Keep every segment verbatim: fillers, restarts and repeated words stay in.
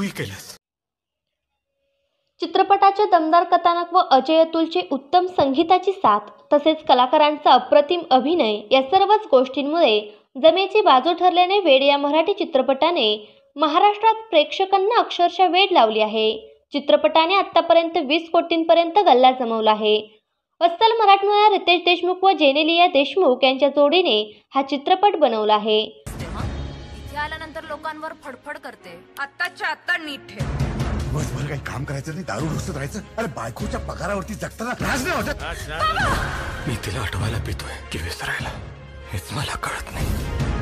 तूही केलंस. चित्रपटाचे दमदार कथानक व अजय अतुलचे उत्तम संगीताची साथ तसेच कलाकारांचा अप्रतिम अभिनय या सर्वच गोष्टींमुळे जमेची बाजू ठरल्याने वेड या मराठी चित्रपटाने महाराष्ट्रात प्रेक्षकांना अक्षरशः वेड लावली आहे. चित्रपटाने आतापर्यंत वीस कोटींपर्यंत गल्ला जमवला आहे. अस्सल मराठमोळ्या रितेश देशमुख व जेनेलिया देशमुख यांच्या जोडीने हा चित्रपट बनवला आहे. इथे आल्यानंतर लोकांवर फडफड करते. आत्ताच्या आत्ता नीट ठेव. दिवसभर काही काम करायचं नाही, दारू ढोसत राहायचं. अरे बायकोच्या पगारावरती जगताना त्रास नाही वाटत. मी तिला आठवायला पितोय की विसरायला हेच मला कळत नाही.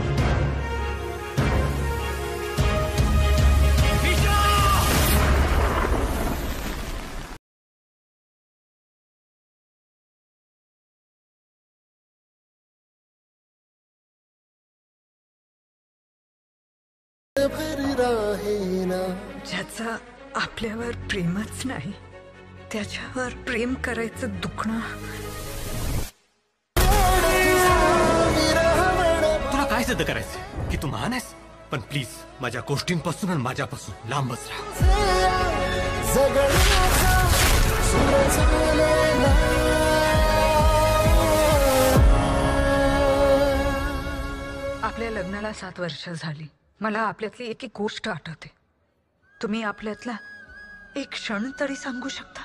ज्याचा आपल्यावर प्रेमच नाही त्याच्यावर प्रेम करायचं दुखणं. तुला काय सिद्ध करायचं की तू महान आहेस? पण प्लीज माझ्या गोष्टींपासून आणि माझ्यापासून लांबच राहा. आपल्या लग्नाला सात वर्ष झाली. मला आपल्यातली एक एक गोष्ट आठवते. तुम्ही आपल्यातला एक क्षण तरी सांगू शकता?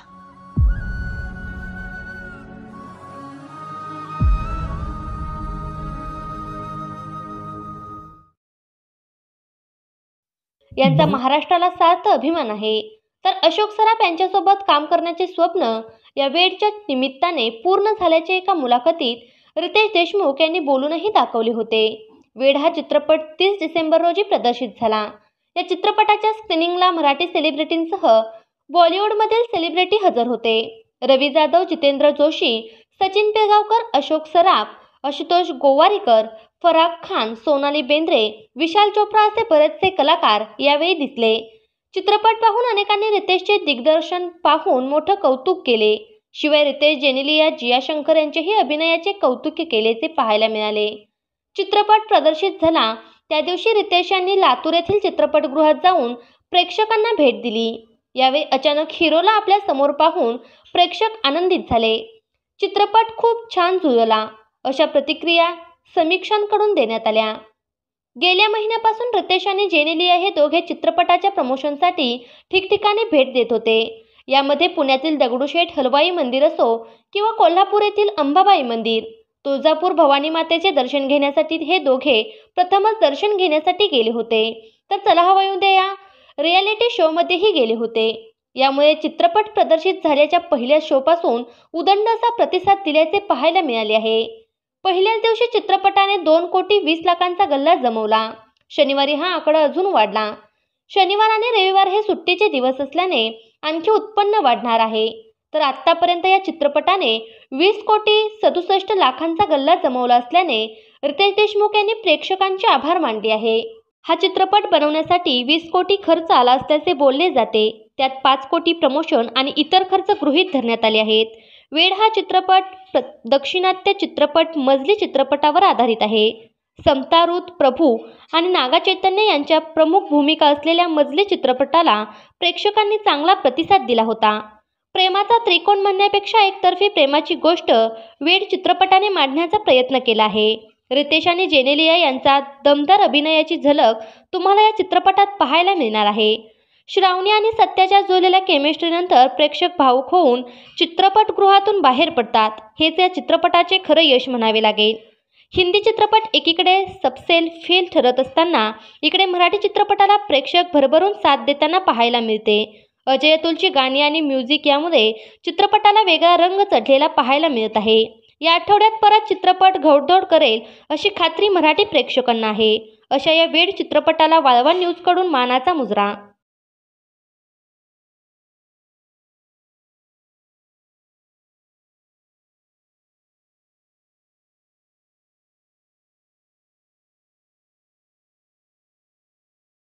यांचा महाराष्ट्राला सार्थ अभिमान आहे. तर अशोक सराफ यांच्यासोबत काम करण्याचे स्वप्न या वेडच्या निमित्ताने पूर्ण झाल्याचे एका मुलाखतीत रितेश देशमुख यांनी बोलूनही दाखवले होते. वेड हा चित्रपट तीस डिसेंबर रोजी प्रदर्शित झाला. या चित्रपटाच्या स्क्रीनिंगला मराठी सेलिब्रिटींसह बॉलिवूडमधील सेलिब्रिटी हजर होते. रवी जाधव, जितेंद्र जोशी, सचिन पेगावकर, अशोक सराफ, आशुतोष गोवारीकर, फराग खान, सोनाली बेंद्रे, विशाल चोप्रा असे बरेचसे कलाकार यावेळी दिसले. चित्रपट पाहून अनेकांनी रितेशचे दिग्दर्शन पाहून मोठं कौतुक केले. शिवाय रितेश, जेनेलिया, जिया शंकर यांचेही अभिनयाचे कौतुक केल्याचे पाहायला मिळाले. चित्रपट प्रदर्शित झाला त्या दिवशी रितेश यांनी लातूर येथील चित्रपटगृहात जाऊन प्रेक्षकांना भेट दिली. यावेळी अचानक हिरोला आपल्या समोर पाहून प्रेक्षक आनंदित झाले. चित्रपट खूप छान जुळला अशा प्रतिक्रिया समीक्षकांकडून देण्यात आल्या. गेल्या महिन्यापासून रितेश आणि जेनेलिया हे दोघे चित्रपटाच्या प्रमोशनसाठी ठिकठिकाणी भेट देत होते. यामध्ये पुण्यातील दगडूशेठ हलवाई मंदिर असो किंवा कोल्हापूर येथील अंबाबाई मंदिर, तुळजापूर भवानी मातेचे दर्शन घेण्यासाठी हे दोघे प्रथमच दर्शन घेण्यासाठी गेले होते. तर चला हवा येऊ दे या रियालिटी शोमध्येही गेले होते. यामुळे चित्रपट प्रदर्शित झाल्याच्या पहिल्या शोपासून उदंड असा प्रतिसाद दिल्याचे पाहायला मिळाले आहे. पहिल्याच दिवशी चित्रपटाने दोन कोटी वीस लाखांचा गल्ला जमवला. शनिवारी हा आकडा अजून वाढला. शनिवार आणि रविवार हे सुट्टीचे दिवस असल्याने आणखी उत्पन्न वाढणार आहे. तर आतापर्यंत या चित्रपटाने वीस कोटी सदुसष्ट लाखांचा गल्ला जमवला असल्याने रितेश देशमुख यांनी प्रेक्षकांचे आभार मानले आहे. हा चित्रपट बनवण्यासाठी वीस कोटी खर्च आला असल्याचे बोलले जाते. त्यात पाच कोटी प्रमोशन आणि इतर खर्च गृहीत धरण्यात आले आहेत. वेड हा चित्रपट दक्षिणात्य चित्रपट मजली चित्रपटावर आधारित आहे. समता रुत प्रभू आणि नागा चैतन्य यांच्या प्रमुख भूमिका असलेल्या मजली चित्रपटाला प्रेक्षकांनी चांगला प्रतिसाद दिला होता. प्रेमाचा त्रिकोण म्हणण्यापेक्षा एकतर्फी प्रेमाची गोष्ट वेड चित्रपटाने मांडण्याचा प्रयत्न केला आहे. रितेश आणि जेनेलिया यांचा दमदार अभिनयाची झलक तुम्हाला या चित्रपटात पाहायला मिळणार आहे. श्रावणी आणि सत्याच्या जुळलेल्या केमिस्ट्रीनंतर प्रेक्षक भावुक होऊन चित्रपटगृहातून बाहेर पडतात. हेच या चित्रपटाचे खरं यश म्हणावे लागेल. हिंदी चित्रपट एकीकडे सबसेल फेल ठरत असताना इकडे मराठी चित्रपटाला प्रेक्षक भरभरून साथ देताना पाहायला मिळते. अजय अतुलची गाणी आणि म्युझिक यामुळे चित्रपटाला वेगळा रंग चढलेला पाहायला मिळत आहे. या आठवड्यात परत चित्रपट घौडदौड करेल अशी खात्री मराठी प्रेक्षकांना आहे. अशा या वेड चित्रपटाला वाळवा न्यूजकडून मानाचा मुजरा.